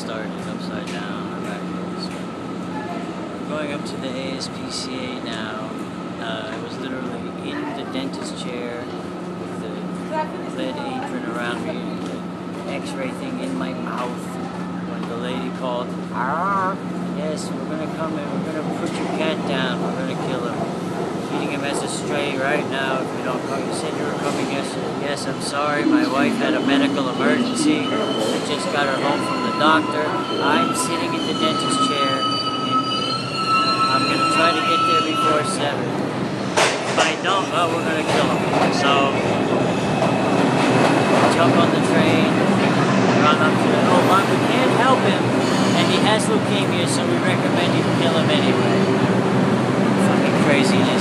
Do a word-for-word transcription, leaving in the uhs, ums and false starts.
started upside down or backwards. We're going up to the A S P C A now. Uh, I was literally in the dentist chair with the lead apron around me and the x-ray thing in my mouth when the lady called, "Arr, yes, we're going to come and we're going to put your cat down. We're going to kill him. Feeding him as a stray right now if you don't come. You said you were coming yesterday." "Yes, I'm sorry. My wife had a medical emergency. I just got her home from the doctor. I'm sitting in the dentist chair and I'm going to try to get there before seven. If I don't, well, we're going to kill him." So, jump on the train, run up to the, "Oh, Mom, we can't help him. And he has leukemia, so we recommend you kill him anyway." Fucking craziness.